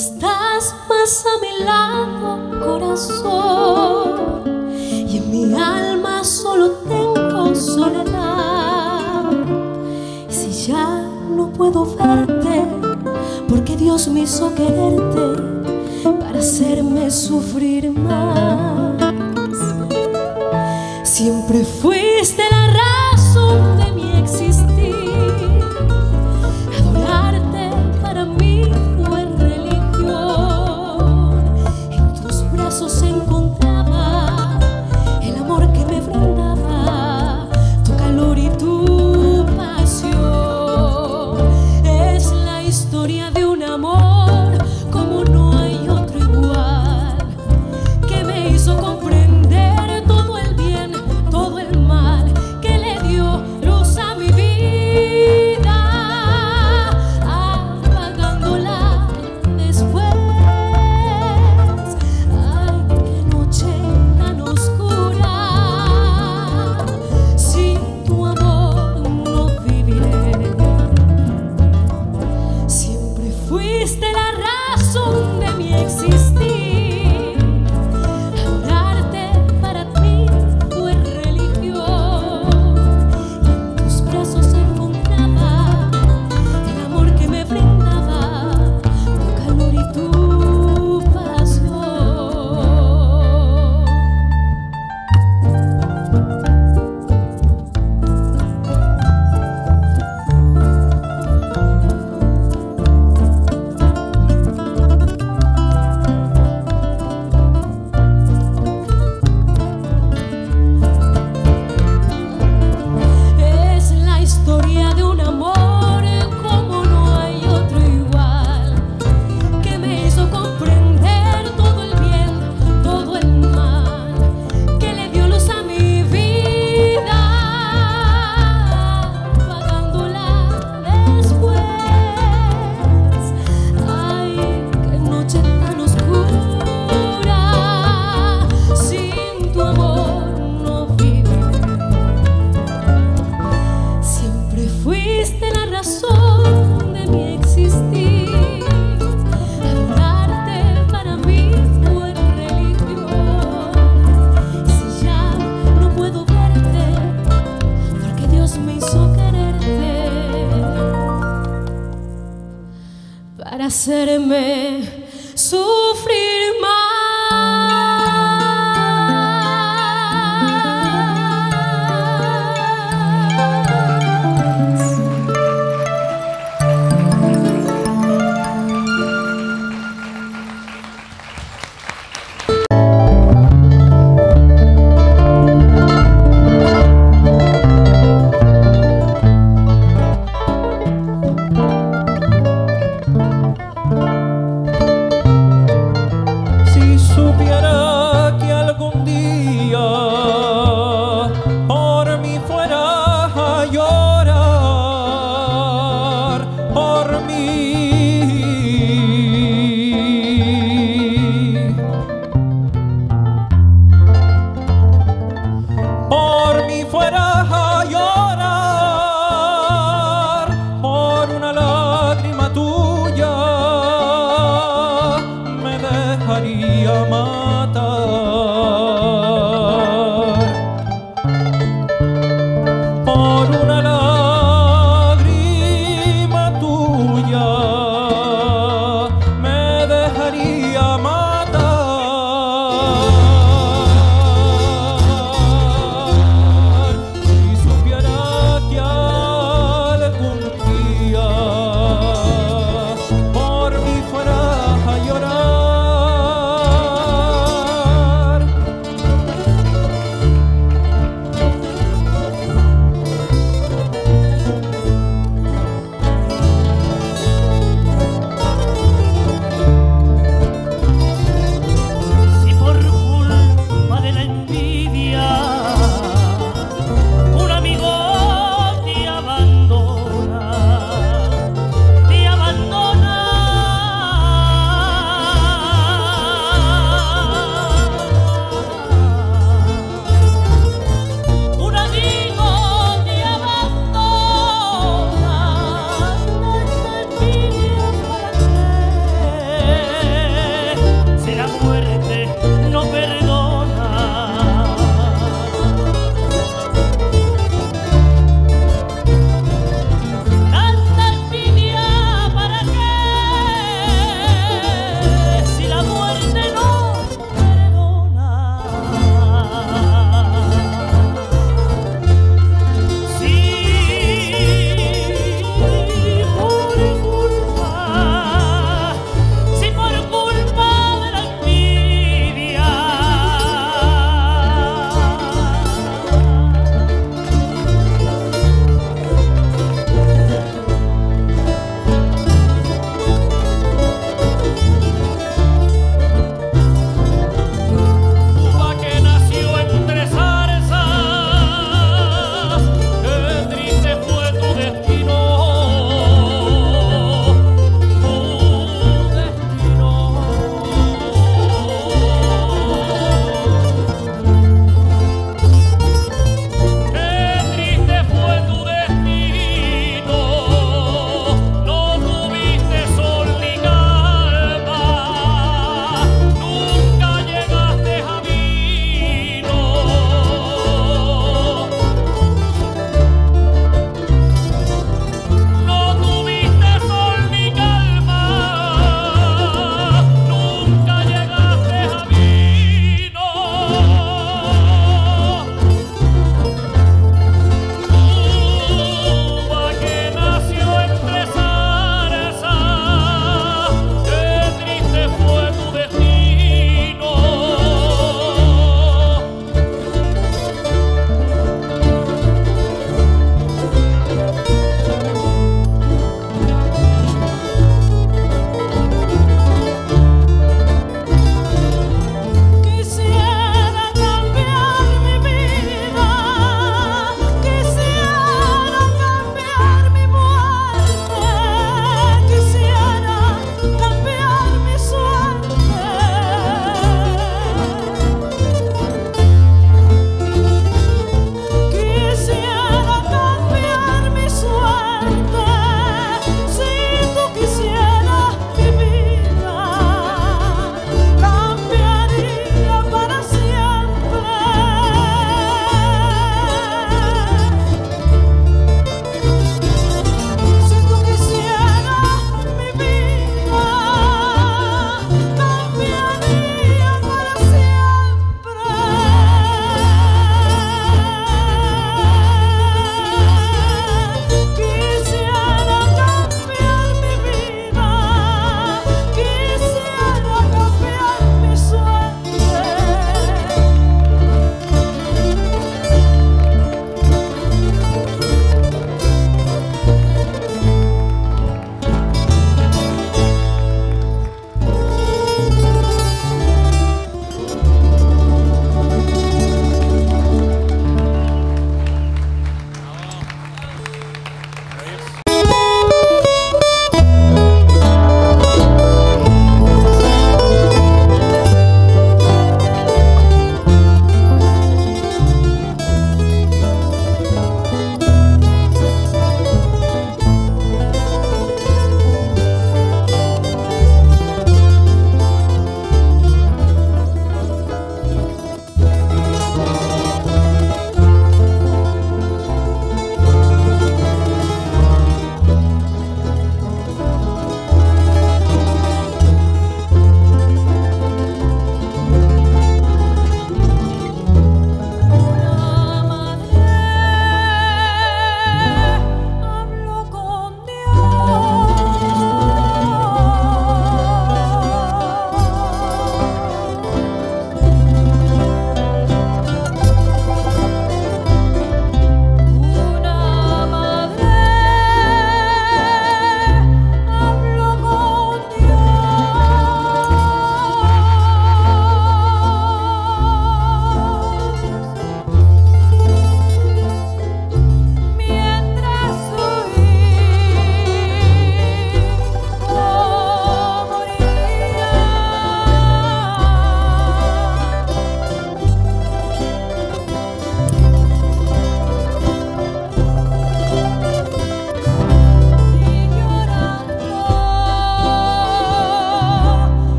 estás más a mi lado, corazón, y en mi alma solo tengo soledad. Y si ya no puedo verte, porque Dios me hizo quererte para hacerme sufrir más. Siempre fuiste la razón de mi existir. Adorarte para mí fue religión. En tus brazos encontraba el amor que me brindaba tu calor y tu pasión. Es la historia de un amor como no hay otro igual, que me hizo comprender todo el bien, todo el mal, que le dio luz a mi vida, apagándola después. Ay, qué noche tan oscura, sin tu amor no viviré. Siempre fuiste la razón de mi existir. Adorarte para ti fue religión. Y en tus brazos encontraba el amor que me brindaba tu calor y tu pasión. Es la historia de un amor como no hay otro igual, que me hizo comprender todo el bien, todo el mal, que le dio luz a mi vida, apagándola después. Ay, qué noche tan oscura, sin tu amor no viviré. Siempre fuiste la razón de mi existir. Adorarte para mí fue religión. Y si ya no puedo verte, porque Dios me hizo quererte para hacerme sufrir más. Si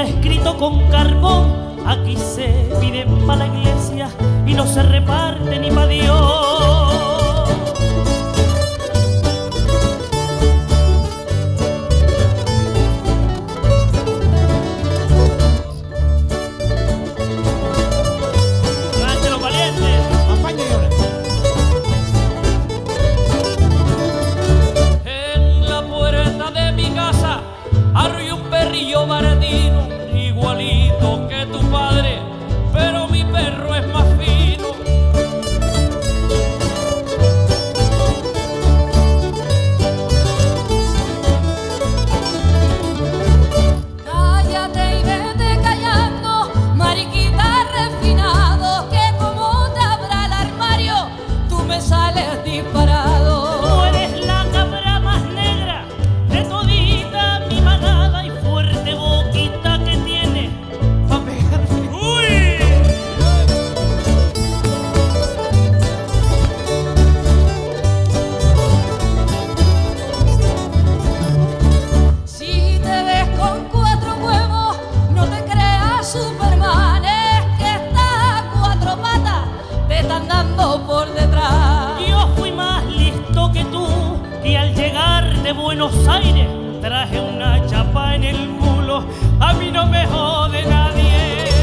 está escrito con carbón. Aquí se pide para la iglesia y no se reparte ni para Dios. Arroyo un perrillo baratino, igualito que tu padre, pero mi perro es más fino. Cállate y vete callando, mariquita refinado, que como te abra el armario, tú me sales disparado. Tú eres la cabra más negra de todita mi manada y fuerte boquita que tiene pa' pegarme. ¡Uy! Si te ves con 4 huevos, no te creas Superman, es que estás a 4 patas, te están dando por detrás. Yo fui más listo que tú y al llegar de Buenos Aires traje una chapa en el culo. A mí no me jode nadie.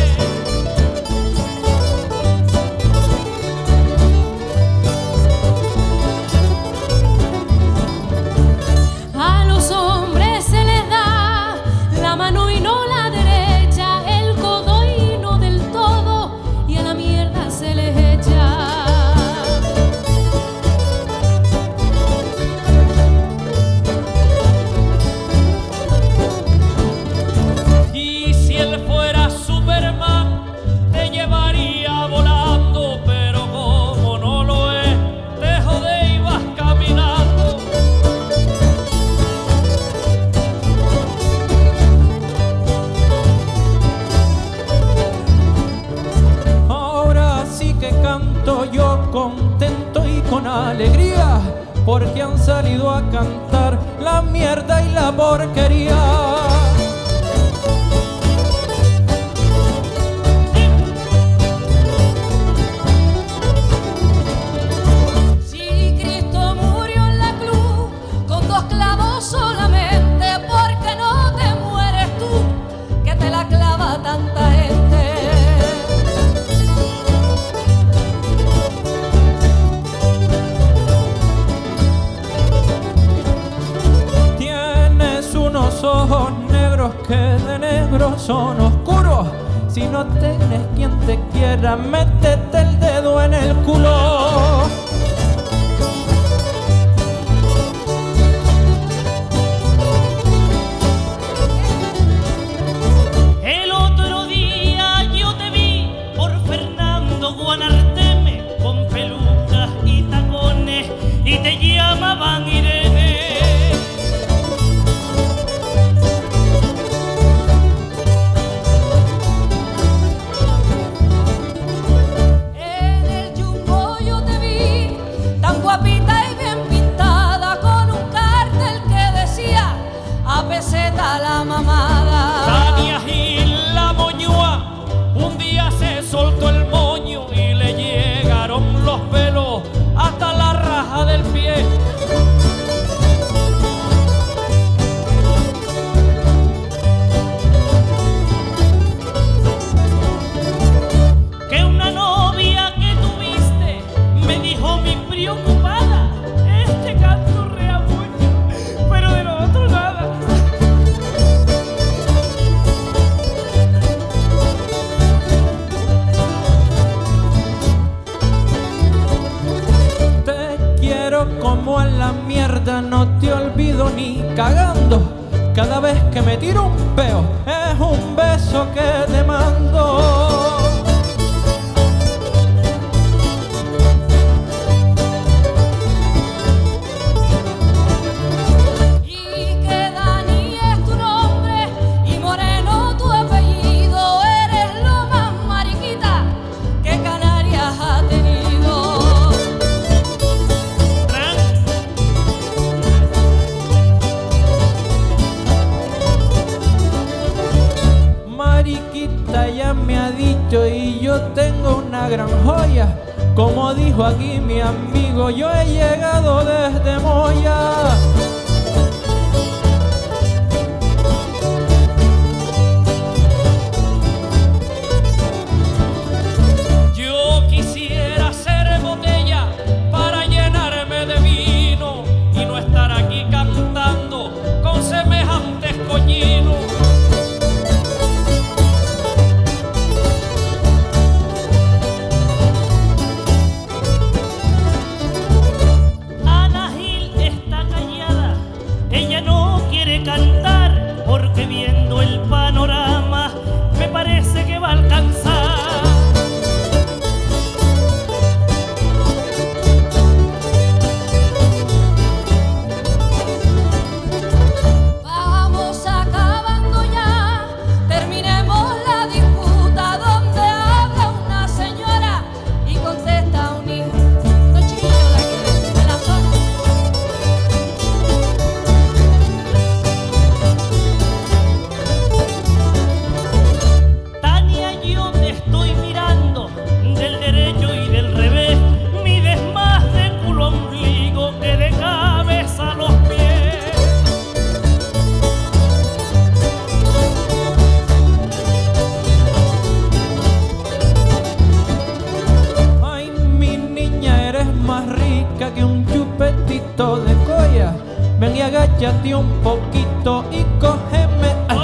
A los hombres se les da la mano y no la derecha, el codo y no del todo, y a la mierda se les echa. Y si él fuera Superman, te llevaría volando, pero como no lo es, te jode y vas caminando. Ahora sí que canto yo contento y con alegría, porque han salido a cantar la mierda y la porquería. Si Cristo murió en la cruz con 2 clavos solamente, ¿por qué no te mueres tú, que te la clava tanta gente? Tienes unos ojos negros que de negro son oscuros. Si no tienes quien te quiera, métete el dedo en el culo. El otro día yo te vi por Fernando Guanarteme con pelucas y tacones y te llamaban Irene. En el Jumbo yo te vi tan guapita y bien pintada, con un cartel que decía a peseta la mamada. Tania Gil la moñúa, un día se soltó el moño y le llegaron los pelos hasta la raja del pie. Que una novia que tuviste me dijo mi preocupada, este canto rea mucho, pero de lo otro nada. Te quiero como a la mierda, no te olvido ni cagando. Cada vez que me tiro un peo es un beso que te mando. Y que Dani es tu nombre y Moreno tu apellido, eres lo más mariquita que Canarias ha tenido. yo tengo una gran joya. Como dijo aquí mi amigo, yo he llegado desde Moya. Yo quisiera ser botella para llenarme de vino y no estar aquí cantando con semejantes coñinos. Ana Gil está callada, ella no quiere cantar porque viendo el panorama me parece que va a alcanzar. Vamos acabando ya, terminemos la disputa donde habla una señora y contesta un hijo. No chiquillo de aquí de la zona. Tania, yo te estoy mirando del derecho y del revés, mides más de culo a ombligo que de cabeza a los pies. Ay, mi niña, eres más rica que un chupetito de colla. Ven y agáchate un poquito y cógeme